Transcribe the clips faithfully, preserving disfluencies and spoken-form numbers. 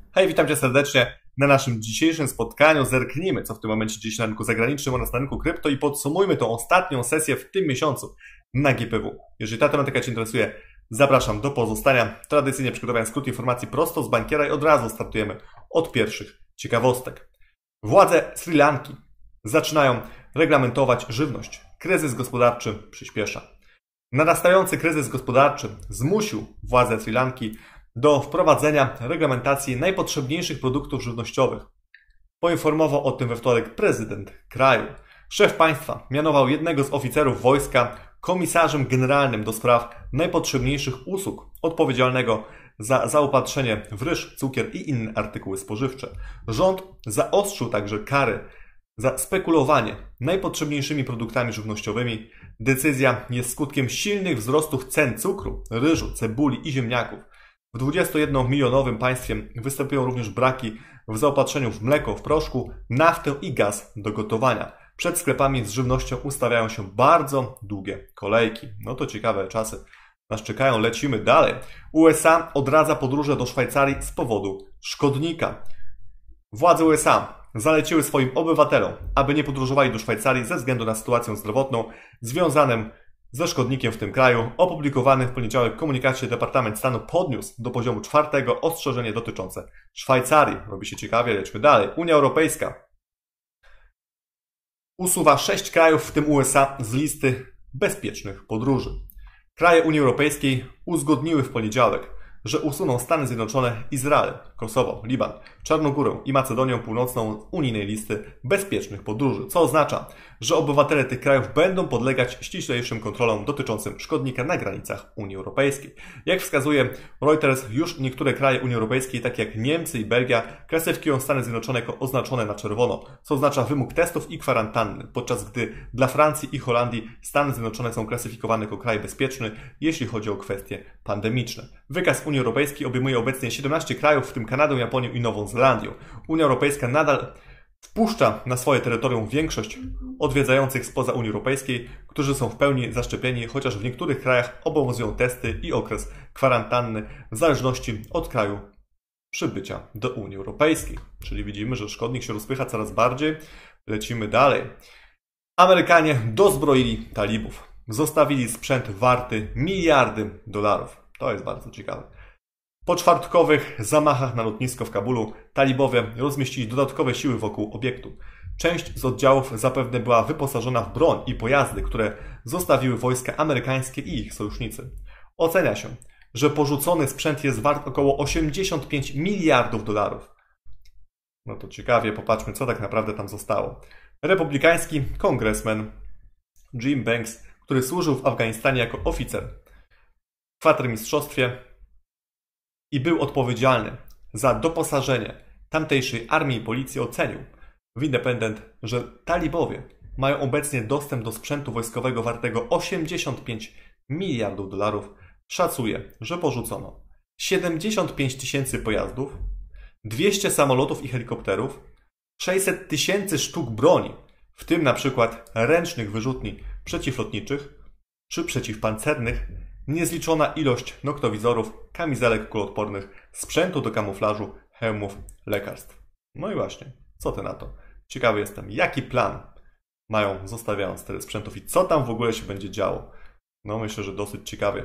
Hej, witam Cię serdecznie na naszym dzisiejszym spotkaniu. Zerknijmy, co w tym momencie dzieje się na rynku zagranicznym oraz na rynku krypto i podsumujmy tą ostatnią sesję w tym miesiącu na G P W. Jeżeli ta tematyka Cię interesuje, zapraszam do pozostania. Tradycyjnie przygotowałem skrót informacji prosto z bankiera i od razu startujemy od pierwszych ciekawostek. Władze Sri Lanki zaczynają reglamentować żywność. Kryzys gospodarczy przyspiesza. Narastający kryzys gospodarczy zmusił władze Sri Lanki do wprowadzenia reglamentacji najpotrzebniejszych produktów żywnościowych. Poinformował o tym we wtorek prezydent kraju. Szef państwa mianował jednego z oficerów wojska komisarzem generalnym do spraw najpotrzebniejszych usług, odpowiedzialnego za zaopatrzenie w ryż, cukier i inne artykuły spożywcze. Rząd zaostrzył także kary za spekulowanie najpotrzebniejszymi produktami żywnościowymi. Decyzja jest skutkiem silnych wzrostów cen cukru, ryżu, cebuli i ziemniaków. W dwudziestojednomilionowym państwie występują również braki w zaopatrzeniu w mleko, w proszku, naftę i gaz do gotowania. Przed sklepami z żywnością ustawiają się bardzo długie kolejki. No to ciekawe czasy nas czekają. Lecimy dalej. U S A odradza podróże do Szwajcarii z powodu szkodnika. Władze U S A zaleciły swoim obywatelom, aby nie podróżowali do Szwajcarii ze względu na sytuację zdrowotną związaną ze szkodnikiem w tym kraju. Opublikowany w poniedziałek komunikacie Departament Stanu podniósł do poziomu czwartego ostrzeżenie dotyczące Szwajcarii. Robi się ciekawie, lećmy dalej. Unia Europejska usuwa sześć krajów, w tym U S A, z listy bezpiecznych podróży. Kraje Unii Europejskiej uzgodniły w poniedziałek, że usuną Stany Zjednoczone, Izrael, Kosowo, Liban, Czarnogórę i Macedonię Północną z unijnej listy bezpiecznych podróży, co oznacza, że obywatele tych krajów będą podlegać ściślejszym kontrolom dotyczącym szkodnika na granicach Unii Europejskiej. Jak wskazuje Reuters, już niektóre kraje Unii Europejskiej, takie jak Niemcy i Belgia, klasyfikują Stany Zjednoczone jako oznaczone na czerwono, co oznacza wymóg testów i kwarantanny, podczas gdy dla Francji i Holandii Stany Zjednoczone są klasyfikowane jako kraj bezpieczny, jeśli chodzi o kwestie pandemiczne. Wykaz Unii Europejskiej obejmuje obecnie siedemnaście krajów, w tym Kanadę, Japonię i Nową Zelandię. Unia Europejska nadal wpuszcza na swoje terytorium większość odwiedzających spoza Unii Europejskiej, którzy są w pełni zaszczepieni, chociaż w niektórych krajach obowiązują testy i okres kwarantanny w zależności od kraju przybycia do Unii Europejskiej. Czyli widzimy, że szkodnik się rozpycha coraz bardziej. Lecimy dalej. Amerykanie dozbroili talibów. Zostawili sprzęt warty miliardy dolarów. To jest bardzo ciekawe. Po czwartkowych zamachach na lotnisko w Kabulu talibowie rozmieścili dodatkowe siły wokół obiektu. Część z oddziałów zapewne była wyposażona w broń i pojazdy, które zostawiły wojska amerykańskie i ich sojusznicy. Ocenia się, że porzucony sprzęt jest wart około osiemdziesiąt pięć miliardów dolarów. No to ciekawie, popatrzmy, co tak naprawdę tam zostało. Republikański kongresmen Jim Banks, który służył w Afganistanie jako oficer w kwatermistrzostwie i był odpowiedzialny za doposażenie tamtejszej armii i policji, ocenił w Independent, że talibowie mają obecnie dostęp do sprzętu wojskowego wartego osiemdziesiąt pięć miliardów dolarów. Szacuje, że porzucono siedemdziesiąt pięć tysięcy pojazdów, dwieście samolotów i helikopterów, sześćset tysięcy sztuk broni, w tym na przykład ręcznych wyrzutni przeciwlotniczych czy przeciwpancernych, niezliczona ilość noktowizorów, kamizelek kuloodpornych, sprzętu do kamuflażu, hełmów, lekarstw. No i właśnie, co ty na to? Ciekawy jestem, jaki plan mają, zostawiając tyle sprzętów i co tam w ogóle się będzie działo. No myślę, że dosyć ciekawie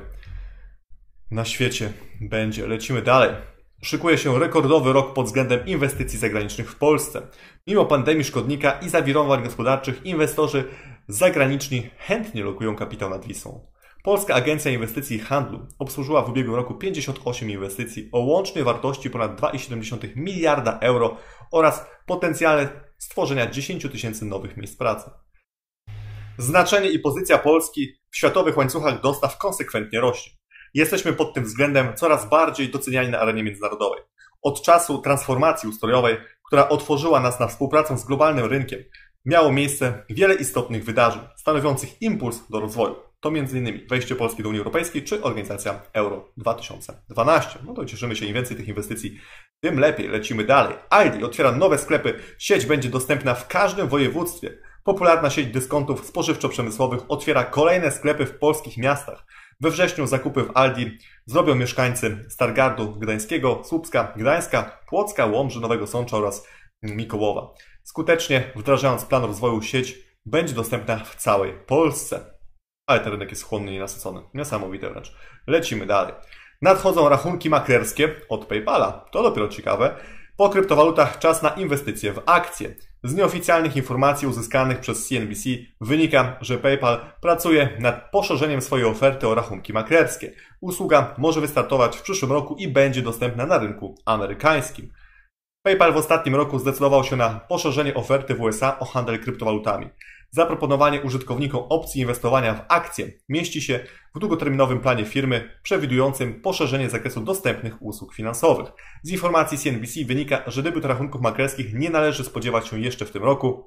na świecie będzie. Lecimy dalej. Szykuje się rekordowy rok pod względem inwestycji zagranicznych w Polsce. Mimo pandemii szkodnika i zawirowań gospodarczych, inwestorzy zagraniczni chętnie lokują kapitał nad Wisłą. Polska Agencja Inwestycji i Handlu obsłużyła w ubiegłym roku pięćdziesiąt osiem inwestycji o łącznej wartości ponad dwa przecinek siedem miliarda euro oraz potencjale stworzenia dziesięć tysięcy nowych miejsc pracy. Znaczenie i pozycja Polski w światowych łańcuchach dostaw konsekwentnie rośnie. Jesteśmy pod tym względem coraz bardziej doceniani na arenie międzynarodowej. Od czasu transformacji ustrojowej, która otworzyła nas na współpracę z globalnym rynkiem, miało miejsce wiele istotnych wydarzeń, stanowiących impuls do rozwoju. To między innymi wejście Polski do Unii Europejskiej czy organizacja Euro dwa tysiące dwanaście. No to cieszymy się, im więcej tych inwestycji, tym lepiej. Lecimy dalej. I D otwiera nowe sklepy. Sieć będzie dostępna w każdym województwie. Popularna sieć dyskontów spożywczo-przemysłowych otwiera kolejne sklepy w polskich miastach. We wrześniu zakupy w Aldi zrobią mieszkańcy Stargardu Gdańskiego, Słupska, Gdańska, Płocka, Łomży, Nowego Sącza oraz Mikołowa. Skutecznie wdrażając plan rozwoju, sieć będzie dostępna w całej Polsce. Ale ten rynek jest chłonny i nasycony. Niesamowite wręcz. Lecimy dalej. Nadchodzą rachunki maklerskie od PayPala. To dopiero ciekawe. Po kryptowalutach czas na inwestycje w akcje. Z nieoficjalnych informacji uzyskanych przez C N B C wynika, że PayPal pracuje nad poszerzeniem swojej oferty o rachunki maklerskie. Usługa może wystartować w przyszłym roku i będzie dostępna na rynku amerykańskim. PayPal w ostatnim roku zdecydował się na poszerzenie oferty w U S A o handel kryptowalutami. Zaproponowanie użytkownikom opcji inwestowania w akcje mieści się w długoterminowym planie firmy przewidującym poszerzenie zakresu dostępnych usług finansowych. Z informacji C N B C wynika, że debiut rachunków maklerskich nie należy spodziewać się jeszcze w tym roku.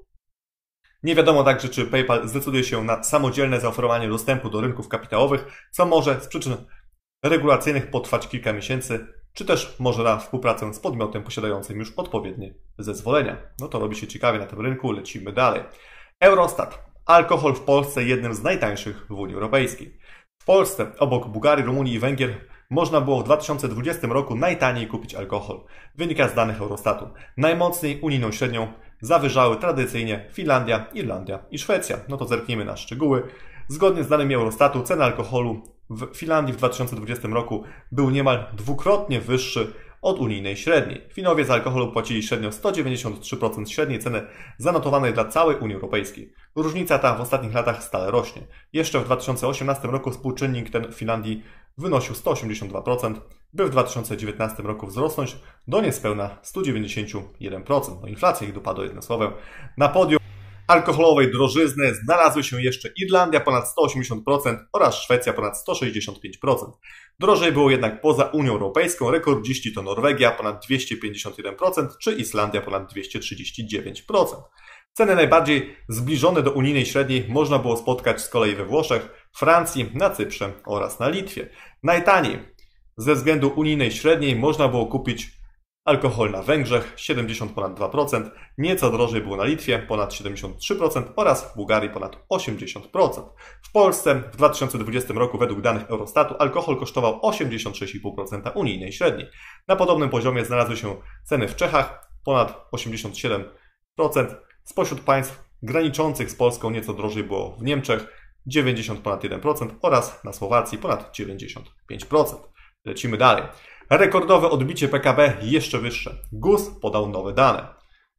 Nie wiadomo także, czy PayPal zdecyduje się na samodzielne zaoferowanie dostępu do rynków kapitałowych, co może z przyczyn regulacyjnych potrwać kilka miesięcy, czy też może na współpracę z podmiotem posiadającym już odpowiednie zezwolenia. No to robi się ciekawie na tym rynku, lecimy dalej. Eurostat. Alkohol w Polsce jednym z najtańszych w Unii Europejskiej. W Polsce, obok Bułgarii, Rumunii i Węgier, można było w dwa tysiące dwudziestym roku najtaniej kupić alkohol. Wynika z danych Eurostatu. Najmocniej unijną średnią zawyżały tradycyjnie Finlandia, Irlandia i Szwecja. No to zerknijmy na szczegóły. Zgodnie z danymi Eurostatu cena alkoholu w Finlandii w dwa tysiące dwudziestym roku był niemal dwukrotnie wyższy od unijnej średniej. Finowie za alkohol płacili średnio sto dziewięćdziesiąt trzy procent średniej ceny zanotowanej dla całej Unii Europejskiej. Różnica ta w ostatnich latach stale rośnie. Jeszcze w dwa tysiące osiemnastym roku współczynnik ten w Finlandii wynosił sto osiemdziesiąt dwa procent, by w dwa tysiące dziewiętnastym roku wzrosnąć do niespełna sto dziewięćdziesiąt jeden procent. No inflacja ich dopadła jednym słowem. Na podium alkoholowej drożyzny znalazły się jeszcze Irlandia ponad sto osiemdziesiąt procent oraz Szwecja ponad sto sześćdziesiąt pięć procent. Drożej było jednak poza Unią Europejską. Rekordziści to Norwegia ponad dwieście pięćdziesiąt jeden procent czy Islandia ponad dwieście trzydzieści dziewięć procent. Ceny najbardziej zbliżone do unijnej średniej można było spotkać z kolei we Włoszech, Francji, na Cyprze oraz na Litwie. Najtaniej ze względu unijnej średniej można było kupić alkohol na Węgrzech siedemdziesiąt ponad dwa procent, nieco drożej było na Litwie ponad siedemdziesiąt trzy procent oraz w Bułgarii ponad osiemdziesiąt procent. W Polsce w dwa tysiące dwudziestym roku według danych Eurostatu alkohol kosztował osiemdziesiąt sześć przecinek pięć procent unijnej średniej. Na podobnym poziomie znalazły się ceny w Czechach ponad osiemdziesiąt siedem procent. Spośród państw graniczących z Polską nieco drożej było w Niemczech dziewięćdziesiąt ponad jeden procent oraz na Słowacji ponad dziewięćdziesiąt pięć procent. Lecimy dalej. Rekordowe odbicie P K B jeszcze wyższe. G U S podał nowe dane.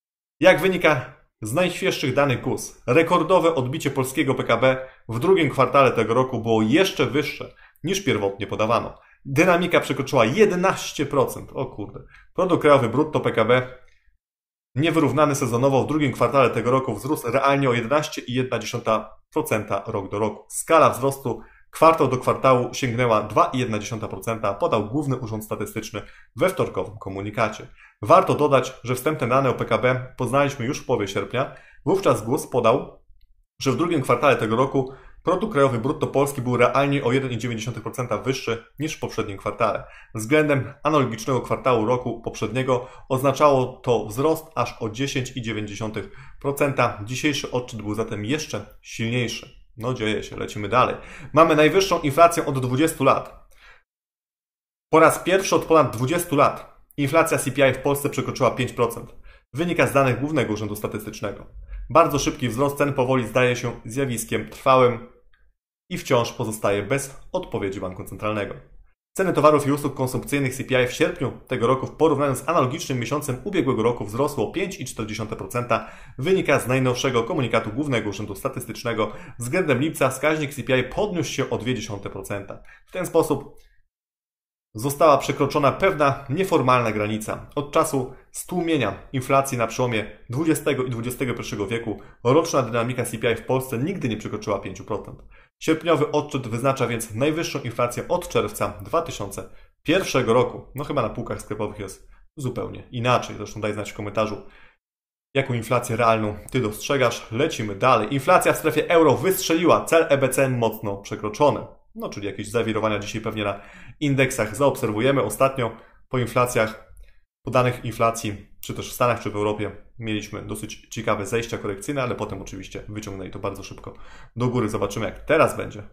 Jak wynika z najświeższych danych G U S, rekordowe odbicie polskiego P K B w drugim kwartale tego roku było jeszcze wyższe niż pierwotnie podawano. Dynamika przekroczyła jedenaście procent. O kurde. Produkt krajowy brutto P K B niewyrównany sezonowo w drugim kwartale tego roku wzrósł realnie o jedenaście przecinek jeden procent rok do roku. Skala wzrostu kwartał do kwartału sięgnęła dwa przecinek jeden procent, podał Główny Urząd Statystyczny we wtorkowym komunikacie. Warto dodać, że wstępne dane o P K B poznaliśmy już w połowie sierpnia. Wówczas G U S podał, że w drugim kwartale tego roku produkt krajowy brutto Polski był realnie o jeden przecinek dziewięć procent wyższy niż w poprzednim kwartale. Względem analogicznego kwartału roku poprzedniego oznaczało to wzrost aż o dziesięć przecinek dziewięć procent. Dzisiejszy odczyt był zatem jeszcze silniejszy. No dzieje się, lecimy dalej. Mamy najwyższą inflację od dwudziestu lat. Po raz pierwszy od ponad dwudziestu lat inflacja C P I w Polsce przekroczyła pięć procent. Wynika z danych Głównego Urzędu Statystycznego. Bardzo szybki wzrost cen powoli zdaje się zjawiskiem trwałym i wciąż pozostaje bez odpowiedzi Banku Centralnego. Ceny towarów i usług konsumpcyjnych C P I w sierpniu tego roku w porównaniu z analogicznym miesiącem ubiegłego roku wzrosło o pięć przecinek cztery procent. Wynika z najnowszego komunikatu Głównego Urzędu Statystycznego. Względem lipca wskaźnik C P I podniósł się o zero przecinek dwa procent. W ten sposób została przekroczona pewna nieformalna granica. Od czasu stłumienia inflacji na przełomie dwudziestego i dwudziestego pierwszego wieku roczna dynamika C P I w Polsce nigdy nie przekroczyła pięć procent. Sierpniowy odczyt wyznacza więc najwyższą inflację od czerwca dwa tysiące pierwszego roku. No chyba na półkach sklepowych jest zupełnie inaczej. Zresztą daj znać w komentarzu, jaką inflację realną Ty dostrzegasz. Lecimy dalej. Inflacja w strefie euro wystrzeliła. Cel E B C mocno przekroczony. No czyli jakieś zawirowania dzisiaj pewnie na indeksach zaobserwujemy. Ostatnio po inflacjach, po danych inflacji, czy też w Stanach, czy w Europie, mieliśmy dosyć ciekawe zejścia korekcyjne, ale potem oczywiście wyciągnęli to bardzo szybko do góry. Zobaczymy, jak teraz będzie.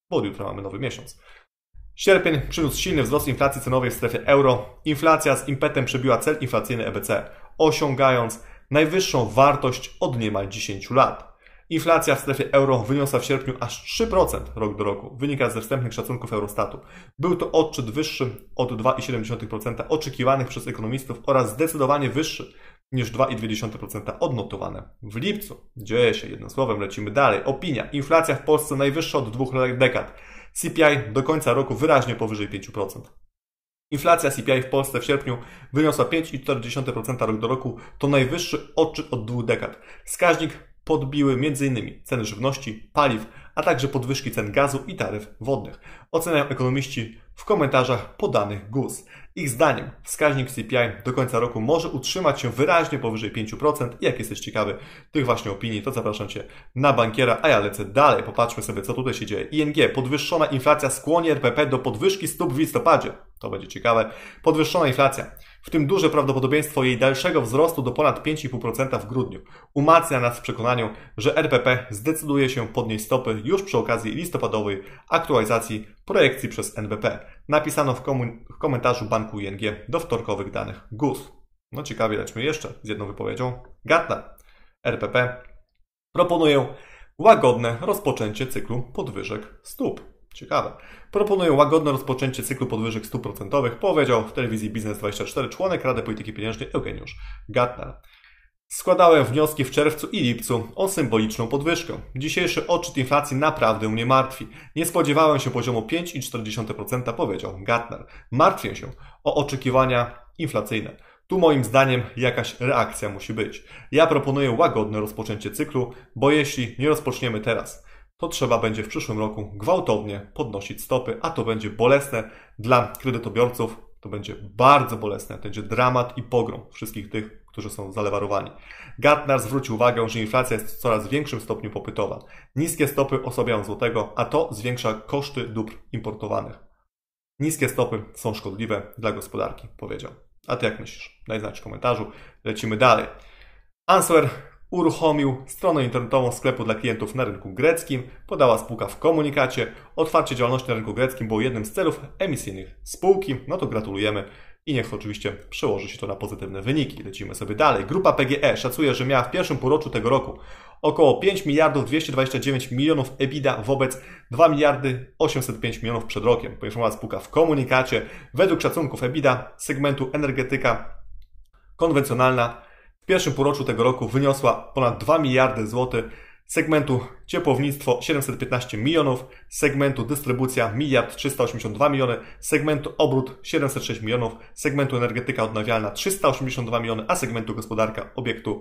bo od jutra mamy nowy miesiąc. Sierpień przyniósł silny wzrost inflacji cenowej w strefie euro. Inflacja z impetem przebiła cel inflacyjny E B C, osiągając najwyższą wartość od niemal dziesięciu lat. Inflacja w strefie euro wyniosła w sierpniu aż trzy procent rok do roku, wynika ze wstępnych szacunków Eurostatu. Był to odczyt wyższy od dwa przecinek siedem procent oczekiwanych przez ekonomistów oraz zdecydowanie wyższy niż dwa przecinek dwa procent odnotowane w lipcu. Dzieje się, jednym słowem lecimy dalej. Opinia. Inflacja w Polsce najwyższa od dwóch dekad. C P I do końca roku wyraźnie powyżej pięć procent. Inflacja C P I w Polsce w sierpniu wyniosła pięć przecinek cztery procent rok do roku. To najwyższy odczyt od dwóch dekad. Wskaźnik podbiły m.in. ceny żywności, paliw, a także podwyżki cen gazu i taryf wodnych. Oceniają ekonomiści w komentarzach podanych G U S. Ich zdaniem wskaźnik C P I do końca roku może utrzymać się wyraźnie powyżej pięć procent. I jak jesteś ciekawy tych właśnie opinii, to zapraszam Cię na bankiera, a ja lecę dalej. Popatrzmy sobie, co tutaj się dzieje. I N G. Podwyższona inflacja skłoni R P P do podwyżki stóp w listopadzie. To będzie ciekawe. Podwyższona inflacja, w tym duże prawdopodobieństwo jej dalszego wzrostu do ponad pięć przecinek pięć procent w grudniu, umacnia nas w przekonaniu, że R P P zdecyduje się podnieść stopy już przy okazji listopadowej aktualizacji projekcji przez N B P. Napisano w, w komentarzu banku I N G do wtorkowych danych G U S. No ciekawie, lećmy jeszcze z jedną wypowiedzią. Gartner. R P P proponuje łagodne rozpoczęcie cyklu podwyżek stóp. Ciekawe. Proponuję łagodne rozpoczęcie cyklu podwyżek stóp procentowych, powiedział w telewizji Biznes dwadzieścia cztery członek Rady Polityki Pieniężnej Eugeniusz Gartner. Składałem wnioski w czerwcu i lipcu o symboliczną podwyżkę. Dzisiejszy odczyt inflacji naprawdę mnie martwi. Nie spodziewałem się poziomu pięć przecinek cztery procent, powiedział Gartner. Martwię się o oczekiwania inflacyjne. Tu moim zdaniem jakaś reakcja musi być. Ja proponuję łagodne rozpoczęcie cyklu, bo jeśli nie rozpoczniemy teraz, to trzeba będzie w przyszłym roku gwałtownie podnosić stopy, a to będzie bolesne dla kredytobiorców, to będzie bardzo bolesne, to będzie dramat i pogrom wszystkich tych, którzy są zalewarowani. Gartner zwrócił uwagę, że inflacja jest w coraz większym stopniu popytowa. Niskie stopy osłabiają złotego, a to zwiększa koszty dóbr importowanych. Niskie stopy są szkodliwe dla gospodarki, powiedział. A Ty jak myślisz? Daj znać w komentarzu. Lecimy dalej. Answer uruchomił stronę internetową sklepu dla klientów na rynku greckim, podała spółka w komunikacie. Otwarcie działalności na rynku greckim było jednym z celów emisyjnych spółki. No to gratulujemy i niech oczywiście przełoży się to na pozytywne wyniki. Lecimy sobie dalej. Grupa P G E szacuje, że miała w pierwszym półroczu tego roku około pięć miliardów dwieście dwadzieścia dziewięć milionów EBITDA wobec dwa miliardy osiemset pięć milionów przed rokiem. Poinformowała spółka w komunikacie. Według szacunków EBITDA segmentu energetyka konwencjonalna w pierwszym półroczu tego roku wyniosła ponad dwa miliardy złotych, segmentu ciepłownictwo siedemset piętnaście milionów, segmentu dystrybucja miliard trzysta osiemdziesiąt dwa miliony, segmentu obrót siedemset sześć milionów, segmentu energetyka odnawialna trzysta osiemdziesiąt dwa miliony, a segmentu gospodarka obiektu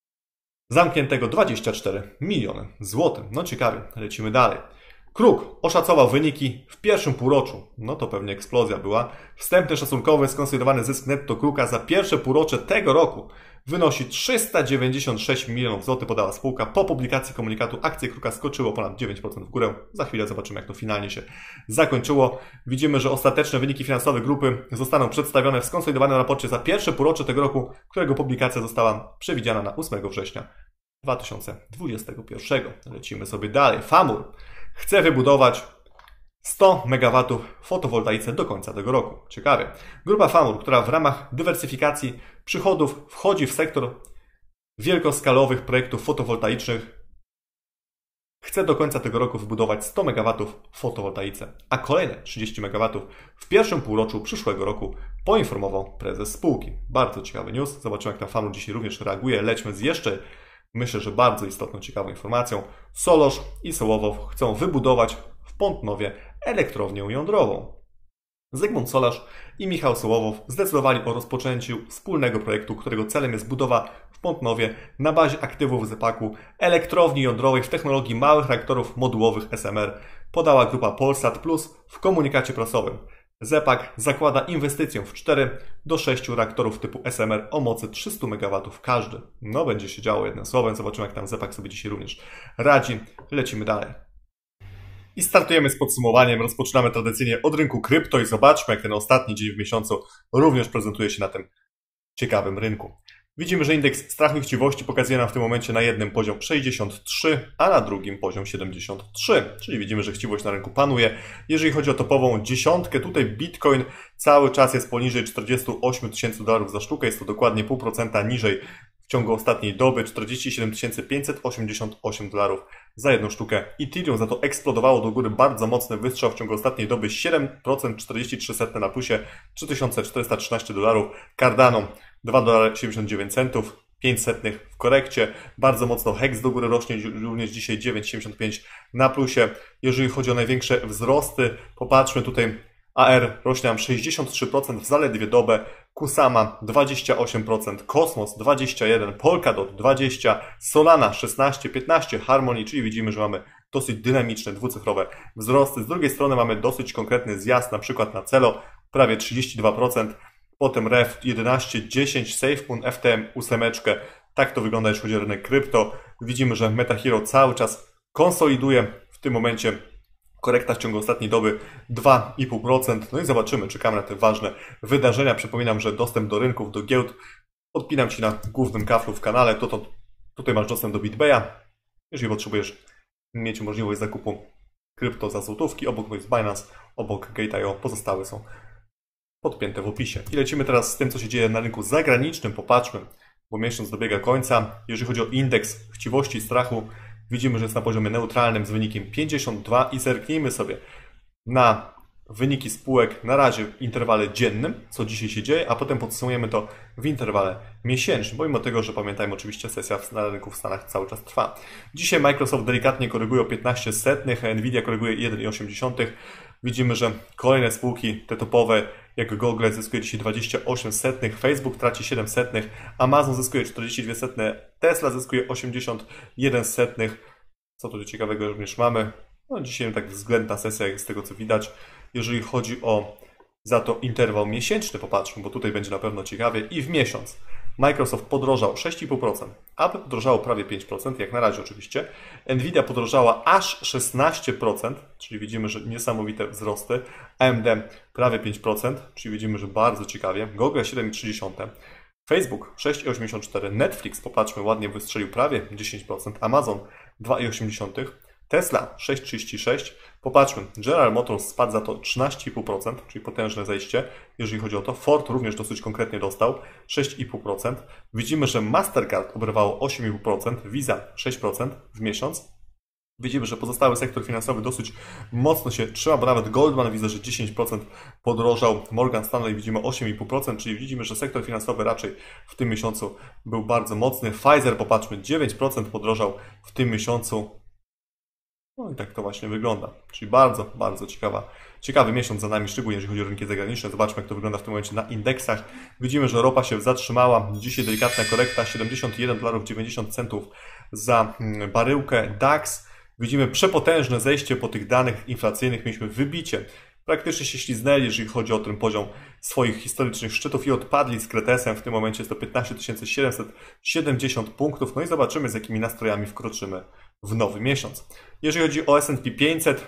zamkniętego dwadzieścia cztery miliony złotych. No ciekawie, lecimy dalej. Kruk oszacował wyniki w pierwszym półroczu. No to pewnie eksplozja była. Wstępny szacunkowy skonsolidowany zysk netto Kruka za pierwsze półrocze tego roku wynosi trzysta dziewięćdziesiąt sześć milionów złotych, podała spółka. Po publikacji komunikatu akcje Kruka skoczyło o ponad dziewięć procent w górę. Za chwilę zobaczymy, jak to finalnie się zakończyło. Widzimy, że ostateczne wyniki finansowe grupy zostaną przedstawione w skonsolidowanym raporcie za pierwsze półrocze tego roku, którego publikacja została przewidziana na ósmego września dwa tysiące dwudziestego pierwszego. Lecimy sobie dalej. Famur chce wybudować sto megawatów fotowoltaice do końca tego roku. Ciekawie. Grupa Famur, która w ramach dywersyfikacji przychodów wchodzi w sektor wielkoskalowych projektów fotowoltaicznych, chce do końca tego roku wybudować sto megawatów fotowoltaice, a kolejne trzydzieści megawatów w pierwszym półroczu przyszłego roku, poinformował prezes spółki. Bardzo ciekawy news. Zobaczymy, jak ta Famur dzisiaj również reaguje. Lećmy z jeszcze, myślę, że bardzo istotną, ciekawą informacją. Solosz i Sołowow chcą wybudować w Pątnowie elektrownię jądrową. Zygmunt Solarz i Michał Sołowow zdecydowali o rozpoczęciu wspólnego projektu, którego celem jest budowa w Pątnowie na bazie aktywów zepaku elektrowni jądrowej w technologii małych reaktorów modułowych S M R, podała grupa Polsat Plus w komunikacie prasowym. zepak zakłada inwestycję w cztery do sześciu reaktorów typu S M R o mocy trzysta megawatów każdy. No będzie się działo, jednym słowem. Zobaczymy, jak tam zepak sobie dzisiaj również radzi. Lecimy dalej. I startujemy z podsumowaniem. Rozpoczynamy tradycyjnie od rynku krypto i zobaczmy, jak ten ostatni dzień w miesiącu również prezentuje się na tym ciekawym rynku. Widzimy, że indeks strachu i chciwości pokazuje nam w tym momencie na jednym poziom sześćdziesiąt trzy, a na drugim poziom siedemdziesiąt trzy. Czyli widzimy, że chciwość na rynku panuje. Jeżeli chodzi o topową dziesiątkę, tutaj Bitcoin cały czas jest poniżej czterdziestu ośmiu tysięcy dolarów za sztukę. Jest to dokładnie pół procenta niżej w ciągu ostatniej doby. czterdzieści siedem tysięcy pięćset osiemdziesiąt osiem dolarów za jedną sztukę. Ethereum za to eksplodowało do góry, bardzo mocny wystrzał w ciągu ostatniej doby. siedem procent, czterdzieści trzy na plusie, trzy tysiące czterysta trzynaście dolarów. Cardano dwa dolary siedemdziesiąt dziewięć centów, pięć setnych w korekcie. Bardzo mocno Hex do góry rośnie, również dzisiaj dziewięć przecinek siedemdziesiąt pięć na plusie. Jeżeli chodzi o największe wzrosty, popatrzmy tutaj, A R rośnie nam sześćdziesiąt trzy procent w zaledwie dobę, Kusama dwadzieścia osiem procent, Cosmos dwadzieścia jeden procent, Polkadot dwadzieścia procent, Solana szesnaście piętnaście, Harmony, czyli widzimy, że mamy dosyć dynamiczne, dwucyfrowe wzrosty. Z drugiej strony mamy dosyć konkretny zjazd, na przykład na Celo prawie trzydzieści dwa procent, potem R E F jedenaście dziesięć, SafeMoon, F T M osiem. Tak to wygląda, jeśli chodzi o rynek krypto. Widzimy, że MetaHero cały czas konsoliduje w tym momencie. Korekta w ciągu ostatniej doby dwa i pół procent. No i zobaczymy, czekamy na te ważne wydarzenia. Przypominam, że dostęp do rynków, do giełd odpinam Ci na głównym kaflu w kanale. To, to, tutaj masz dostęp do BitBaya. Jeżeli potrzebujesz mieć możliwość zakupu krypto za złotówki, obok jest Binance, obok Gate kropka i o, pozostałe są podpięte w opisie. I lecimy teraz z tym, co się dzieje na rynku zagranicznym. Popatrzmy, bo miesiąc dobiega końca. Jeżeli chodzi o indeks chciwości i strachu, widzimy, że jest na poziomie neutralnym z wynikiem pięćdziesiąt dwa i zerknijmy sobie na wyniki spółek na razie w interwale dziennym, co dzisiaj się dzieje, a potem podsumujemy to w interwale miesięcznym, pomimo tego, że pamiętajmy, oczywiście sesja na rynku w Stanach cały czas trwa. Dzisiaj Microsoft delikatnie koryguje o piętnaście setnych, Nvidia koryguje jeden i osiem dziesiątych. Widzimy, że kolejne spółki, te topowe, jak Google zyskuje dzisiaj dwadzieścia osiem setnych, Facebook traci siedem setnych, Amazon zyskuje czterdzieści dwa setne, Tesla zyskuje osiemdziesiąt jeden setnych. Co tu ciekawego również mamy? No dzisiaj tak względna sesja, jak z tego co widać. Jeżeli chodzi o za to interwał miesięczny, popatrzmy, bo tutaj będzie na pewno ciekawie. I w miesiąc Microsoft podrożał sześć i pół procent, Apple podrożało prawie pięć procent, jak na razie oczywiście. Nvidia podrożała aż szesnaście procent, czyli widzimy, że niesamowite wzrosty. A M D prawie pięć procent, czyli widzimy, że bardzo ciekawie. Google siedem i trzy dziesiąte, Facebook sześć i osiemdziesiąt cztery, Netflix, popatrzmy, ładnie wystrzelił prawie dziesięć procent, Amazon dwa i osiem dziesiątych, Tesla sześć przecinek trzydzieści sześć. Popatrzmy, General Motors spadł za to trzynaście i pół procent, czyli potężne zejście, jeżeli chodzi o to. Ford również dosyć konkretnie dostał sześć i pół procent. Widzimy, że Mastercard oberwało osiem i pół procent, Visa sześć procent w miesiąc. Widzimy, że pozostały sektor finansowy dosyć mocno się trzyma, bo nawet Goldman widzę, że dziesięć procent podrożał, Morgan Stanley widzimy osiem i pół procent, czyli widzimy, że sektor finansowy raczej w tym miesiącu był bardzo mocny. Pfizer, popatrzmy, dziewięć procent podrożał w tym miesiącu. No i tak to właśnie wygląda. Czyli bardzo, bardzo ciekawa, ciekawy miesiąc za nami, szczególnie jeżeli chodzi o rynki zagraniczne. Zobaczmy, jak to wygląda w tym momencie na indeksach. Widzimy, że ropa się zatrzymała. Dzisiaj delikatna korekta, siedemdziesiąt jeden dolarów dziewięćdziesiąt centów za baryłkę. DAX. Widzimy przepotężne zejście po tych danych inflacyjnych. Mieliśmy wybicie. Praktycznie się śliznęli, jeżeli chodzi o ten poziom swoich historycznych szczytów i odpadli z kretesem. W tym momencie jest to piętnaście tysięcy siedemset siedemdziesiąt punktów. No i zobaczymy, z jakimi nastrojami wkroczymy w nowy miesiąc. Jeżeli chodzi o S and P pięćset,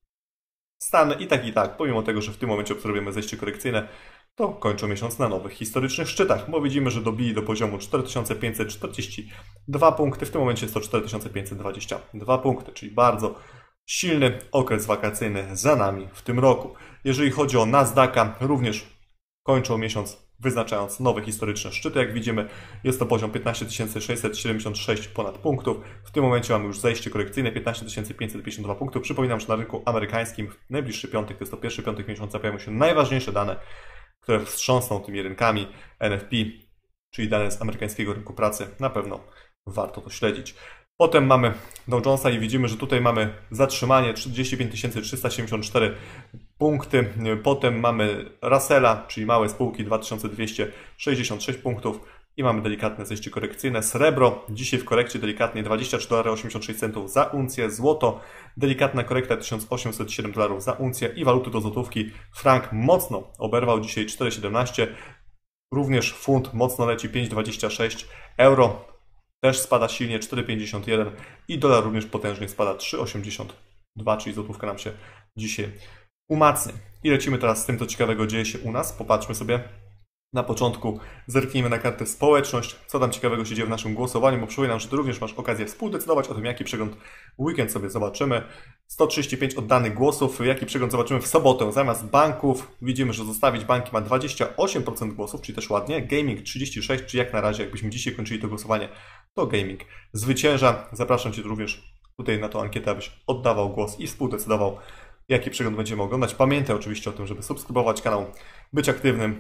Stany i tak i tak, pomimo tego, że w tym momencie obserwujemy zejście korekcyjne, to kończą miesiąc na nowych historycznych szczytach, bo widzimy, że dobili do poziomu cztery tysiące pięćset czterdzieści dwa punkty. W tym momencie jest to cztery tysiące pięćset dwadzieścia dwa punkty, czyli bardzo silny okres wakacyjny za nami w tym roku. Jeżeli chodzi o Nasdaqa, również kończą miesiąc wyznaczając nowe historyczne szczyty. Jak widzimy, jest to poziom piętnaście tysięcy sześćset siedemdziesiąt sześć ponad punktów. W tym momencie mamy już zejście korekcyjne piętnaście tysięcy pięćset pięćdziesiąt dwa punktów. Przypominam, że na rynku amerykańskim w najbliższy piątek, to jest to pierwszy piątek miesiąca, pojawią się najważniejsze dane, które wstrząsną tymi rynkami. N F P, czyli dane z amerykańskiego rynku pracy. Na pewno warto to śledzić. Potem mamy Dow Jonesa i widzimy, że tutaj mamy zatrzymanie trzydzieści pięć tysięcy trzysta siedemdziesiąt cztery punkty. Potem mamy Russella, czyli małe spółki, dwa tysiące dwieście sześćdziesiąt sześć punktów i mamy delikatne zejście korekcyjne. Srebro dzisiaj w korekcie delikatnie dwadzieścia trzy dolarów osiemdziesiąt sześć centów za uncję. Złoto delikatna korekta tysiąc osiemset siedem dolarów za uncję i waluty do złotówki. Frank mocno oberwał dzisiaj cztery siedemnaście. Również funt mocno leci pięć dwadzieścia sześć. Euro też spada silnie cztery pięćdziesiąt jeden i dolar również potężnie spada trzy osiemdziesiąt dwa, czyli złotówka nam się dzisiaj umacnia. I lecimy teraz z tym, co ciekawego dzieje się u nas. Popatrzmy sobie Na początku zerknijmy na kartę społeczność, co tam ciekawego się dzieje w naszym głosowaniu, bo przypominam, że Ty również masz okazję współdecydować o tym, jaki przegląd w weekend sobie zobaczymy. sto trzydzieści pięć oddanych głosów, jaki przegląd zobaczymy w sobotę. Zamiast banków widzimy, że zostawić banki ma dwadzieścia osiem procent głosów, czyli też ładnie. Gaming trzydzieści sześć procent, czyli jak na razie, jakbyśmy dzisiaj kończyli to głosowanie, to gaming zwycięża. Zapraszam Cię również tutaj na tą ankietę, abyś oddawał głos i współdecydował, jaki przegląd będziemy oglądać. Pamiętaj oczywiście o tym, żeby subskrybować kanał, być aktywnym,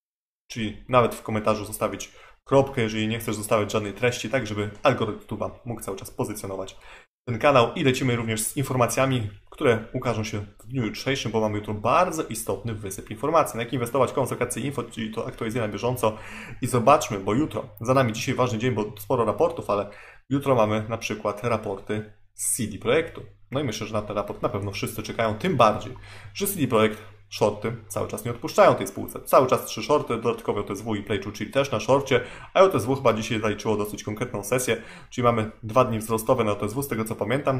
czyli nawet w komentarzu zostawić kropkę, jeżeli nie chcesz zostawiać żadnej treści, tak żeby algorytm YouTube'a mógł cały czas pozycjonować ten kanał. I lecimy również z informacjami, które ukażą się w dniu jutrzejszym, bo mamy jutro bardzo istotny wysyp informacji. Na jak inwestować, konsekwencje info, czyli to aktualizuję na bieżąco i zobaczmy, bo jutro, za nami dzisiaj ważny dzień, bo sporo raportów, ale jutro mamy na przykład raporty z C D Projektu. No i myślę, że na ten raport na pewno wszyscy czekają, tym bardziej, że C D Projekt shorty cały czas nie odpuszczają tej spółce. Cały czas trzy shorty, dodatkowo O T S W i Play2, czyli też na shorcie, a O T S W chyba dzisiaj zaliczyło dosyć konkretną sesję, czyli mamy dwa dni wzrostowe na O T S W, z tego co pamiętam,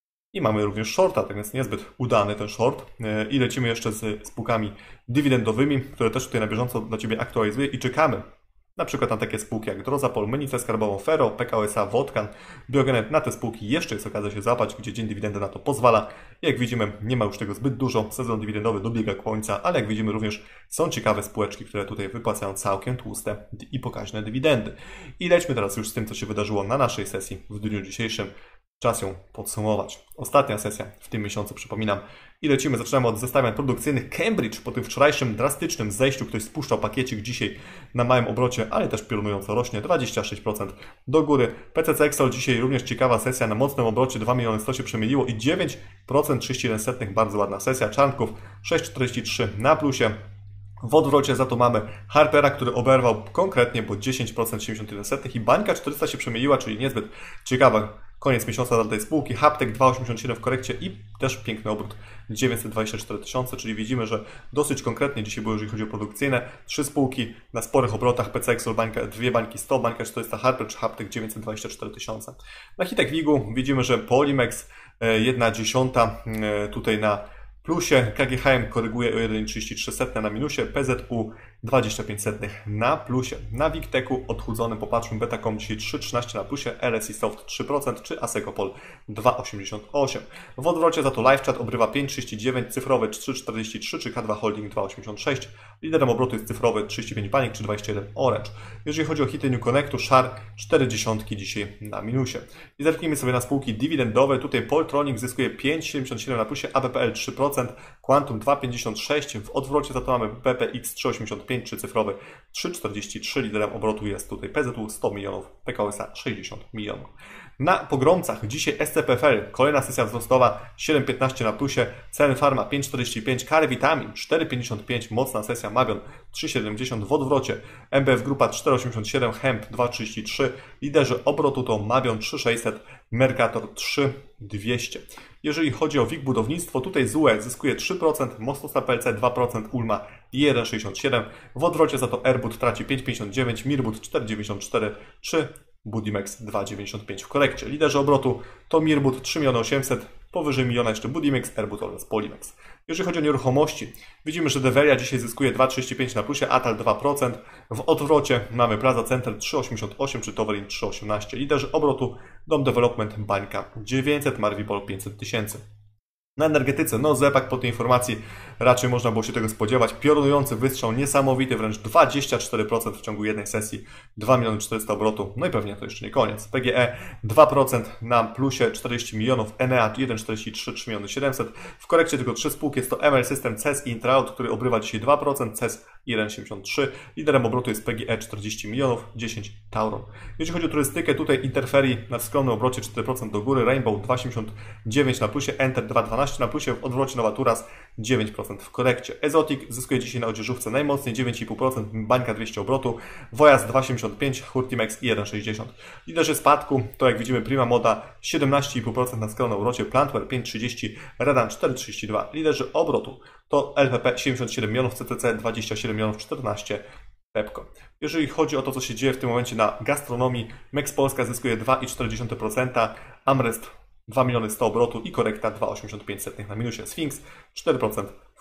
i mamy również shorta, tak więc niezbyt udany ten short. I lecimy jeszcze z spółkami dywidendowymi, które też tutaj na bieżąco dla Ciebie aktualizuję i czekamy na przykład na takie spółki jak Drozapol, Menicę Skarbową, Fero, P K O S A, Wodkan, Biogenet. Na te spółki jeszcze jest okazja się złapać, gdzie dzień dywidendy na to pozwala. Jak widzimy, nie ma już tego zbyt dużo, sezon dywidendowy dobiega końca, ale jak widzimy również są ciekawe spółeczki, które tutaj wypłacają całkiem tłuste i pokaźne dywidendy. I lećmy teraz już z tym, co się wydarzyło na naszej sesji w dniu dzisiejszym. Czas ją podsumować. Ostatnia sesja w tym miesiącu, przypominam. I lecimy, zaczynamy od zestawień produkcyjnych. Cambridge po tym wczorajszym drastycznym zejściu, ktoś spuszczał pakiecik dzisiaj na małym obrocie, ale też piorunująco rośnie, dwadzieścia sześć procent do góry. P C C Excel dzisiaj również ciekawa sesja na mocnym obrocie, dwa miliony sto się przemieliło i dziewięć procent trzydzieści jeden setnych, bardzo ładna sesja. Czarnków sześć czterdzieści trzy na plusie. W odwrocie za to mamy Harpera, który oberwał konkretnie, bo dziesięć procent siedemdziesiąt jeden setnych i Bańka czterysta się przemieliła, czyli niezbyt ciekawa koniec miesiąca dla tej spółki. Haptek dwa osiemdziesiąt siedem w korekcie i też piękny obrót dziewięćset dwadzieścia cztery tysiące, czyli widzimy, że dosyć konkretnie dzisiaj było, jeżeli chodzi o produkcyjne. Trzy spółki na sporych obrotach, P C Excel, bańka, dwie bańki sto, Bańka czterysta, Harper czy Haptek dziewięćset dwadzieścia cztery tysiące. Na Hitek Wigu widzimy, że Polimex jedna dziesiąta tutaj na plusie, K G H M koryguje o jeden przecinek trzydzieści trzy setne na minusie, P Z U dwadzieścia pięć setnych na plusie. Na Wigtechu odchudzonym popatrzmy, Betacom dzisiaj trzy przecinek trzynaście na plusie, L S I Soft trzy procent czy Asecopol dwa przecinek osiemdziesiąt osiem. W odwrocie za to LiveChat obrywa pięć przecinek trzydzieści dziewięć, cyfrowy trzy przecinek czterdzieści trzy czy K dwa Holding dwa przecinek osiemdziesiąt sześć. Liderem obrotu jest cyfrowy trzydzieści pięć Banik czy dwadzieścia jeden Orange. Jeżeli chodzi o hity New Connectu, Shar cztery dziesiątki dzisiaj na minusie. I zerknijmy sobie na spółki dywidendowe. Tutaj Poltronic zyskuje pięć przecinek siedemdziesiąt siedem na plusie, A B P L trzy procent, Quantum dwa przecinek pięćdziesiąt sześć, w odwrocie za to mamy B P X trzy przecinek osiemdziesiąt pięć czy cyfrowy trzy przecinek czterdzieści trzy, liderem obrotu jest tutaj P Z U sto milionów, P K O S A sześćdziesiąt milionów. Na pogromcach dzisiaj S C P F L, kolejna sesja wzrostowa siedem przecinek piętnaście na plusie, Cen Pharma pięć przecinek czterdzieści pięć, Kary Vitamin cztery przecinek pięćdziesiąt pięć, mocna sesja, Mabion trzy przecinek siedemdziesiąt, w odwrocie M B F Grupa cztery przecinek osiemdziesiąt siedem, Hemp dwa przecinek trzydzieści trzy, liderzy obrotu to Mabion trzy tysiące sześćset, Mercator trzy tysiące dwieście. Jeżeli chodzi o W I G Budownictwo, tutaj Z U E zyskuje trzy procent, Mostosa P L C dwa procent, Ulma jeden przecinek sześćdziesiąt siedem, w odwrocie za to Airbud traci pięć przecinek pięćdziesiąt dziewięć, Mirbud cztery przecinek dziewięćdziesiąt cztery czy Budimex dwa przecinek dziewięćdziesiąt pięć w korekcie. Liderzy obrotu to Mirbud trzy miliony osiemset, powyżej miliona jeszcze Budimex, Airbud oraz Polimex. Jeżeli chodzi o nieruchomości, widzimy, że Deveria dzisiaj zyskuje dwa przecinek trzydzieści pięć na plusie, Atal dwa procent, w odwrocie mamy Plaza Center trzy przecinek osiemdziesiąt osiem czy Towerin trzy przecinek osiemnaście. Liderzy obrotu Dom Development, Bańka dziewięćset, Marvipol pięćset tysięcy. Na energetyce, no Zepak po tej informacji raczej można było się tego spodziewać. Piorunujący wystrzał, niesamowity, wręcz dwadzieścia cztery procent w ciągu jednej sesji, dwa miliony czterysta obrotu, no i pewnie to jeszcze nie koniec. P G E dwa procent na plusie czterdzieści milionów, Enea jeden przecinek czterdzieści trzy, trzy miliony siedemset, w korekcie tylko trzy spółki, jest to M L System, C E S i Intraut, który obrywa dzisiaj dwa procent, C E S jeden przecinek siedemdziesiąt trzy, liderem obrotu jest P G E czterdzieści milionów, dziesięć Tauron. Jeśli chodzi o turystykę, tutaj Interferii na skromnym obrocie cztery procent do góry, Rainbow dwa przecinek siedemdziesiąt dziewięć na plusie, Enter dwa przecinek dwanaście na plusie, w odwrocie Novaturas dziewięć procent w korekcie. Ezotic zyskuje dzisiaj na odzieżówce najmocniej dziewięć przecinek pięć procent, Bańka dwieście obrotu, Wojas dwa przecinek siedemdziesiąt pięć, Hurtimex jeden przecinek sześćdziesiąt. Liderzy spadku to jak widzimy Prima Moda siedemnaście przecinek pięć procent na skromnym obrocie, Plantware pięć przecinek trzydzieści, Redan cztery przecinek trzydzieści dwa. Liderzy obrotu to L P P siedemdziesiąt siedem milionów, C T C dwadzieścia siedem milionów czternaście, Pepco. Jeżeli chodzi o to, co się dzieje w tym momencie na gastronomii, Mex Polska zyskuje dwa przecinek cztery procent, Amrest dwa miliony sto obrotu i korekta dwa przecinek osiemdziesiąt pięć na minusie. Sphinx cztery procent w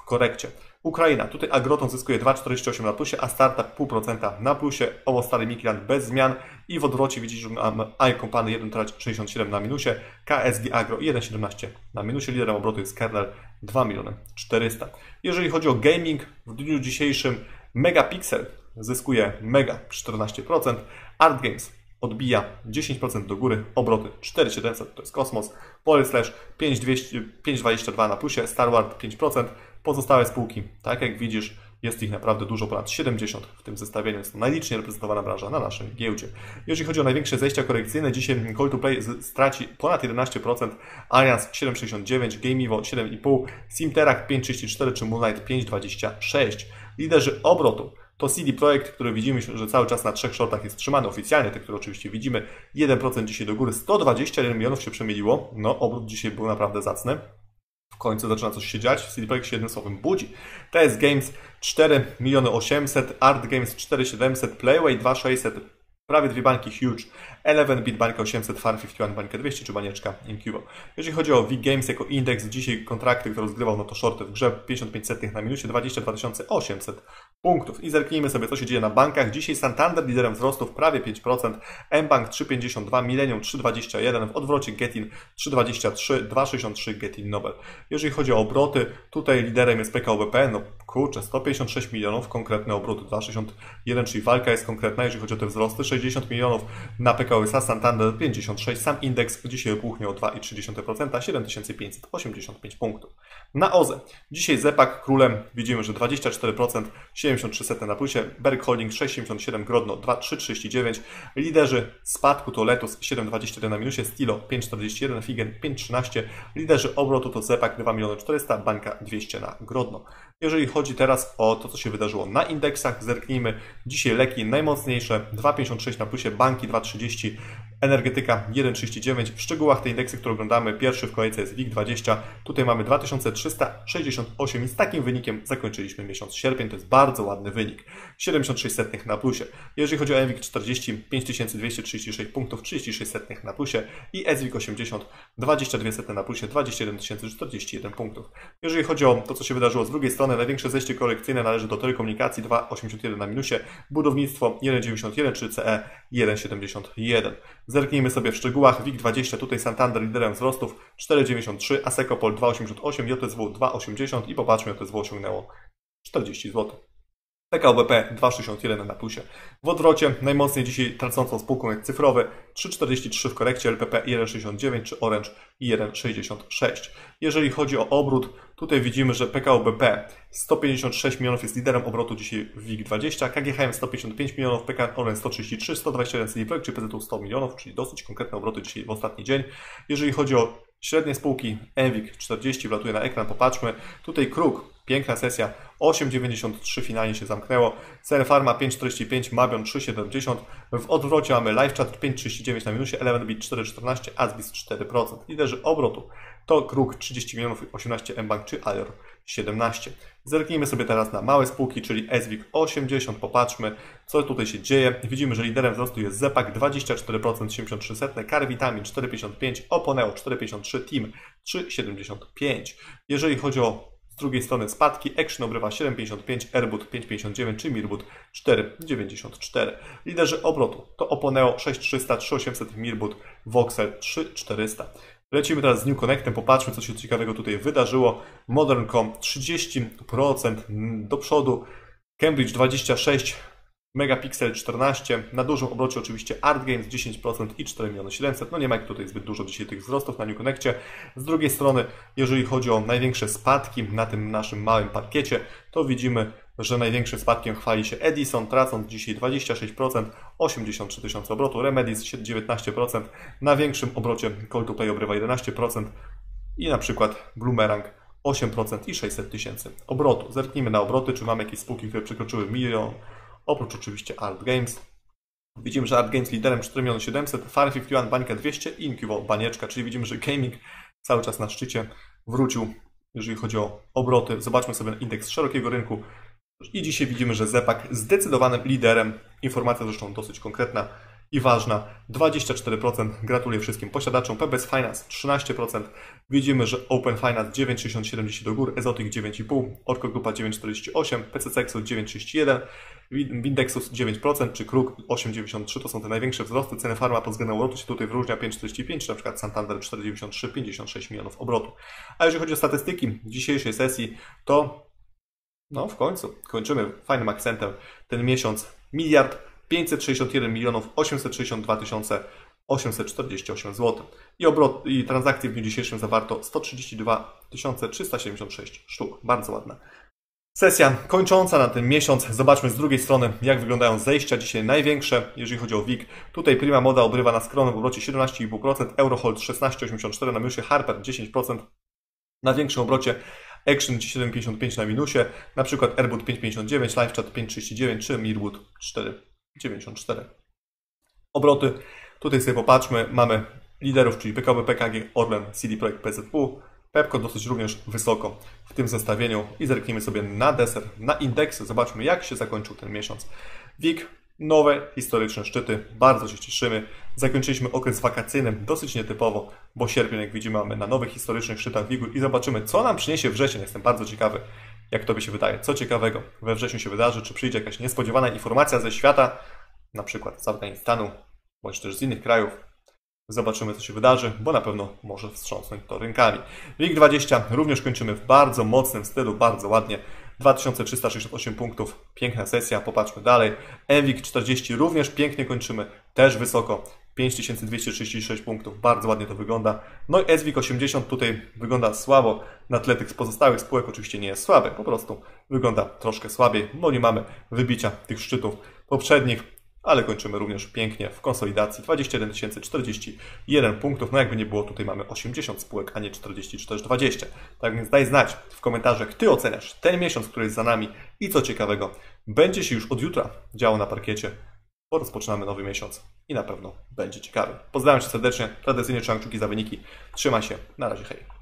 korekcie. Ukraina, tutaj Agroton zyskuje dwa przecinek czterdzieści osiem na plusie, a Startup zero przecinek pięć procent na plusie, owo stary Mikiland bez zmian i w odwrocie widzicie, że mamy iCompany jeden przecinek sześćdziesiąt siedem na minusie, K S G Agro jeden przecinek siedemnaście na minusie, liderem obrotu jest Kernel dwa miliony czterysta. Jeżeli chodzi o gaming, w dniu dzisiejszym Megapixel zyskuje Mega czternaście procent, Art Games odbija dziesięć procent do góry, obroty cztery tysiące siedemset, to jest kosmos, Polyslash pięć przecinek dwadzieścia dwa na plusie, Starward pięć procent, pozostałe spółki, tak jak widzisz, jest ich naprawdę dużo, ponad siedemdziesiąt w tym zestawieniu, jest to najliczniej reprezentowana branża na naszej giełdzie. Jeżeli chodzi o największe zejścia korekcyjne, dzisiaj Call to Play straci ponad jedenaście procent, Allianz siedem przecinek sześćdziesiąt dziewięć, Gameevo siedem przecinek pięć, Simterak pięć przecinek trzydzieści cztery czy Moonlight pięć przecinek dwadzieścia sześć. Liderzy obrotu to C D Projekt, który widzimy, że cały czas na trzech shortach jest trzymany oficjalnie, te, które oczywiście widzimy, jeden procent dzisiaj do góry, sto dwadzieścia jeden milionów się przemieliło, no obrót dzisiaj był naprawdę zacny. W końcu zaczyna coś się dziać, C D Projekt się jednym słowem budzi. T S Games cztery miliony osiemset, Art Games cztery tysiące siedemset, Playway dwa tysiące sześćset, prawie dwie bańki Huge, Eleven Bit bańka osiemset, Farm pięćdziesiąt jeden bańkę dwieście czy banieczka Incubo. Jeżeli chodzi o V Games jako indeks, dzisiaj kontrakty, które rozgrywał, no to shorty w grze pięćdziesiąt pięć setnych na minusie, dwadzieścia dwa tysiące osiemset punktów. I zerknijmy sobie, co się dzieje na bankach. Dzisiaj Santander liderem wzrostów prawie pięć procent, mBank trzy przecinek pięćdziesiąt dwa, Millennium trzy przecinek dwadzieścia jeden, w odwrocie Getin trzy przecinek dwadzieścia trzy, dwa przecinek sześćdziesiąt trzy Getin Nobel. Jeżeli chodzi o obroty, tutaj liderem jest P K O B P, no kurczę, sto pięćdziesiąt sześć milionów, konkretne obroty dwa przecinek sześćdziesiąt jeden, czyli walka jest konkretna, jeżeli chodzi o te wzrosty, sześćdziesiąt milionów na P K O S A, Santander pięćdziesiąt sześć, sam indeks dzisiaj opuchnie o dwa przecinek trzy procent, siedem tysięcy pięćset osiemdziesiąt pięć punktów. Na O Z E dzisiaj Zepak królem, widzimy, że dwadzieścia cztery procent, siedemdziesiąt trzy setne na plusie, Berg Holding sześć przecinek siedemdziesiąt siedem, Grodno trzy przecinek trzydzieści dziewięć, liderzy spadku to Letus siedem przecinek dwadzieścia jeden na minusie, Stilo pięć przecinek czterdzieści jeden, Figen pięć przecinek trzynaście, liderzy obrotu to Zepak dwa miliony czterysta, Bańka dwieście na Grodno. Jeżeli chodzi teraz o to, co się wydarzyło na indeksach, zerknijmy. Dzisiaj leki najmocniejsze, dwa przecinek pięćdziesiąt sześć na plusie, banki dwa przecinek trzydzieści, energetyka jeden przecinek trzydzieści dziewięć. W szczegółach te indeksy, które oglądamy, pierwszy w kolejce jest W I G dwadzieścia. Tutaj mamy dwa tysiące trzysta sześćdziesiąt osiem i z takim wynikiem zakończyliśmy miesiąc sierpień. To jest bardzo ładny wynik. siedemdziesiąt sześć setnych na plusie. Jeżeli chodzi o N W I X czterdzieści, pięć tysięcy dwieście trzydzieści sześć punktów, trzydzieści sześć setnych na plusie i S W I G osiemdziesiąt, dwadzieścia dwa setne na plusie, dwadzieścia jeden tysięcy czterdzieści jeden punktów. Jeżeli chodzi o to, co się wydarzyło z drugiej strony, największe zejście korekcyjne należy do telekomunikacji dwa przecinek osiemdziesiąt jeden na minusie, budownictwo jeden przecinek dziewięćdziesiąt jeden czy C E jeden przecinek siedemdziesiąt jeden. Zerknijmy sobie w szczegółach. W I G dwadzieścia, tutaj Santander liderem wzrostów cztery przecinek dziewięćdziesiąt trzy, Asecopol dwa przecinek osiemdziesiąt osiem, J S W dwa przecinek osiemdziesiąt i popatrzmy, J S W osiągnęło czterdzieści złotych. P K O B P dwa przecinek sześćdziesiąt jeden na plusie. W odwrocie najmocniej dzisiaj tracącą spółką jest cyfrowy trzy przecinek czterdzieści trzy w korekcie, L P P jeden przecinek sześćdziesiąt dziewięć czy Orange jeden przecinek sześćdziesiąt sześć. Jeżeli chodzi o obrót, tutaj widzimy, że P K O B P sto pięćdziesiąt sześć milionów jest liderem obrotu dzisiaj w W I G dwadzieścia, K G H M sto pięćdziesiąt pięć milionów, P K Orange sto trzydzieści trzy, sto dwadzieścia jeden C D Projekt czy P Z U sto milionów, czyli dosyć konkretne obroty dzisiaj w ostatni dzień. Jeżeli chodzi o średnie spółki, N W I G czterdzieści wlatuje na ekran, popatrzmy. Tutaj Kruk, piękna sesja, osiem przecinek dziewięćdziesiąt trzy finalnie się zamknęło. C L Pharma pięć przecinek czterdzieści pięć, Mabion trzy przecinek siedemdziesiąt. W odwrocie mamy LiveChat pięć przecinek trzydzieści dziewięć na minusie, Eleven Bit cztery przecinek czternaście, Asbis cztery procent. Liderzy obrotu to Kruk trzydzieści milionów, osiemnaście mBank czy Alior siedemnaście. Zerknijmy sobie teraz na małe spółki, czyli S W I G osiemdziesiąt. Popatrzmy, co tutaj się dzieje. Widzimy, że liderem wzrostu jest Zepak dwadzieścia cztery procent, siedemdziesiąt trzy setne, Carvitamin cztery przecinek pięćdziesiąt pięć, Oponeo cztery przecinek pięćdziesiąt trzy, Team trzy przecinek siedemdziesiąt pięć. Jeżeli chodzi o z drugiej strony spadki, Action obrywa siedem przecinek pięćdziesiąt pięć, Airbud pięć przecinek pięćdziesiąt dziewięć czy Mirbud cztery przecinek dziewięćdziesiąt cztery. Liderzy obrotu to Oponeo sześć tysięcy trzysta, trzy tysiące osiemset, Mirbud, Voxel trzy tysiące czterysta. Lecimy teraz z New Connectem, popatrzmy, co się ciekawego tutaj wydarzyło. Modern kropka com trzydzieści procent do przodu, Cambridge dwadzieścia sześć procent, Megapixel czternaście procent, na dużym obrocie oczywiście Art Games dziesięć procent i cztery miliony siedemset. No nie ma tutaj zbyt dużo dzisiaj tych wzrostów na New Connectie. Z drugiej strony, jeżeli chodzi o największe spadki na tym naszym małym parkiecie, to widzimy, że największym spadkiem chwali się Edison, tracąc dzisiaj dwadzieścia sześć procent, osiemdziesiąt trzy tysiące obrotu, Remedis dziewiętnaście procent, na większym obrocie Call to Play obrywa jedenaście procent i na przykład Bloomerang osiem procent i sześćset tysięcy obrotu. Zerknijmy na obroty, czy mamy jakieś spółki, które przekroczyły milion, oprócz oczywiście Art Games. Widzimy, że Art Games liderem cztery miliony siedemset, Farm pięćdziesiąt jeden, Bańka dwieście i Incubo Banieczka, czyli widzimy, że gaming cały czas na szczycie wrócił, jeżeli chodzi o obroty. Zobaczmy sobie indeks szerokiego rynku. I dzisiaj widzimy, że Zepak zdecydowanym liderem, informacja zresztą dosyć konkretna, i ważna dwadzieścia cztery procent. Gratuluję wszystkim posiadaczom. P B S Finance trzynaście procent. Widzimy, że Open Finance dziewięć przecinek sześćdziesiąt siedem do góry, Exotic dziewięć przecinek pięć, Orco Grupa dziewięć przecinek czterdzieści osiem, P C C Exo dziewięć przecinek trzydzieści jeden, Windexus dziewięć procent czy Kruk osiem przecinek dziewięćdziesiąt trzy. To są te największe wzrosty. Ceny farma pod względem obrotu się tutaj wyróżnia pięć przecinek czterdzieści pięć, czy na przykład Santander cztery przecinek dziewięćdziesiąt trzy, pięćdziesiąt sześć milionów obrotu. A jeżeli chodzi o statystyki dzisiejszej sesji, to no w końcu kończymy fajnym akcentem ten miesiąc. Miliard pięćset sześćdziesiąt jeden milionów osiemset sześćdziesiąt dwa tysiące osiemset czterdzieści osiem złotych. I obrot i transakcje w dniu dzisiejszym zawarto sto trzydzieści dwa tysiące trzysta siedemdziesiąt sześć sztuk. Bardzo ładna sesja kończąca na ten miesiąc. Zobaczmy z drugiej strony, jak wyglądają zejścia dzisiaj największe, jeżeli chodzi o W I G. Tutaj Prima Moda obrywa na skromnym obrocie siedemnaście przecinek pięć procent, Eurohold szesnaście przecinek osiemdziesiąt cztery na minusie, Harper dziesięć procent na większym obrocie, Action siedem przecinek pięćdziesiąt pięć na minusie, na przykład Airbud pięć przecinek pięćdziesiąt dziewięć, LiveChat pięć przecinek trzydzieści dziewięć czy Mirwood cztery przecinek dziewięćdziesiąt cztery. Obroty, tutaj sobie popatrzmy, mamy liderów, czyli P K B P K G, Orlen, C D Projekt, P Z U, Pepco dosyć również wysoko w tym zestawieniu i zerknijmy sobie na deser, na indeksy, zobaczmy jak się zakończył ten miesiąc. W I G, nowe historyczne szczyty, bardzo się cieszymy. Zakończyliśmy okres wakacyjny dosyć nietypowo, bo sierpień, jak widzimy, mamy na nowych historycznych szczytach W I G-u i zobaczymy, co nam przyniesie wrzesień. Jestem bardzo ciekawy, jak tobie się wydaje, co ciekawego we wrześniu się wydarzy, czy przyjdzie jakaś niespodziewana informacja ze świata, na przykład z Afganistanu, bądź też z innych krajów. Zobaczymy, co się wydarzy, bo na pewno może wstrząsnąć to rynkami. W I G dwadzieścia również kończymy w bardzo mocnym stylu, bardzo ładnie. dwa tysiące trzysta sześćdziesiąt osiem punktów, piękna sesja, popatrzmy dalej. N W I X czterdzieści również pięknie kończymy, też wysoko, pięć tysięcy dwieście trzydzieści sześć punktów, bardzo ładnie to wygląda. No i S W I X osiemdziesiąt tutaj wygląda słabo, na tle tych pozostałych spółek oczywiście nie jest słaby, po prostu wygląda troszkę słabiej, bo nie mamy wybicia tych szczytów poprzednich. Ale kończymy również pięknie w konsolidacji, dwadzieścia jeden tysięcy czterdzieści jeden punktów, no jakby nie było, tutaj mamy osiemdziesiąt spółek, a nie czterdzieści czy też dwadzieścia. Tak więc daj znać w komentarzach, ty oceniasz ten miesiąc, który jest za nami i co ciekawego będzie się już od jutra działo na parkiecie, bo rozpoczynamy nowy miesiąc i na pewno będzie ciekawy. Pozdrawiam cię serdecznie, tradycyjnie trzymam kciuki za wyniki, trzymaj się, na razie, hej.